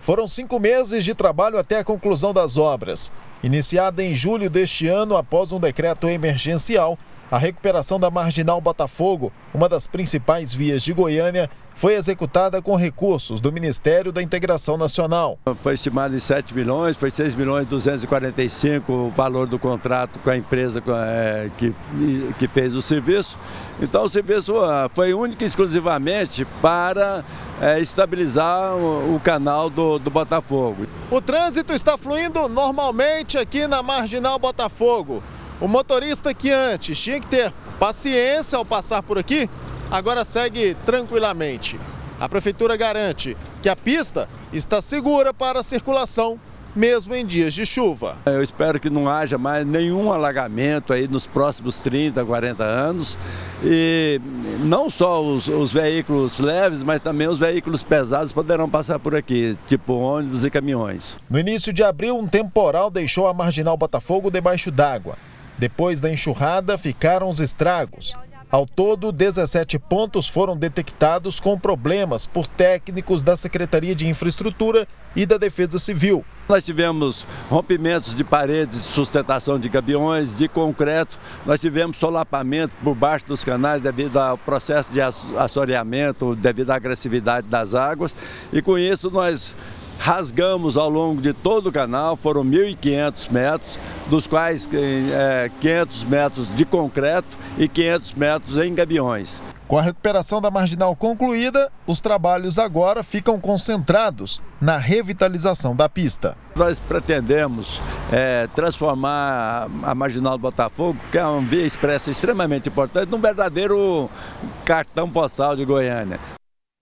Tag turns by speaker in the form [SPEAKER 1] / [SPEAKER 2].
[SPEAKER 1] Foram 5 meses de trabalho até a conclusão das obras. Iniciada em julho deste ano, após um decreto emergencial, a recuperação da Marginal Botafogo, uma das principais vias de Goiânia, foi executada com recursos do Ministério da Integração Nacional.
[SPEAKER 2] Foi estimado em 7 milhões, foi 6 milhões e 245 o valor do contrato com a empresa que fez o serviço. Então o serviço foi único e exclusivamente para estabilizar o canal do Botafogo.
[SPEAKER 1] O trânsito está fluindo normalmente aqui na Marginal Botafogo. O motorista que antes tinha que ter paciência ao passar por aqui, agora segue tranquilamente. A prefeitura garante que a pista está segura para a circulação, mesmo em dias de chuva.
[SPEAKER 2] Eu espero que não haja mais nenhum alagamento aí nos próximos 30, 40 anos. E não só os veículos leves, mas também os veículos pesados poderão passar por aqui, tipo ônibus e caminhões.
[SPEAKER 1] No início de abril, um temporal deixou a Marginal Botafogo debaixo d'água. Depois da enxurrada, ficaram os estragos. Ao todo, 17 pontos foram detectados com problemas por técnicos da Secretaria de Infraestrutura e da Defesa Civil.
[SPEAKER 2] Nós tivemos rompimentos de paredes de sustentação de gabiões, de concreto. Nós tivemos solapamento por baixo dos canais devido ao processo de assoreamento, devido à agressividade das águas. E com isso nós rasgamos ao longo de todo o canal, foram 1.500 metros, dos quais 500 metros de concreto e 500 metros em gabiões.
[SPEAKER 1] Com a recuperação da marginal concluída, os trabalhos agora ficam concentrados na revitalização da pista.
[SPEAKER 2] Nós pretendemos transformar a Marginal do Botafogo, que é uma via expressa extremamente importante, num verdadeiro cartão postal de Goiânia.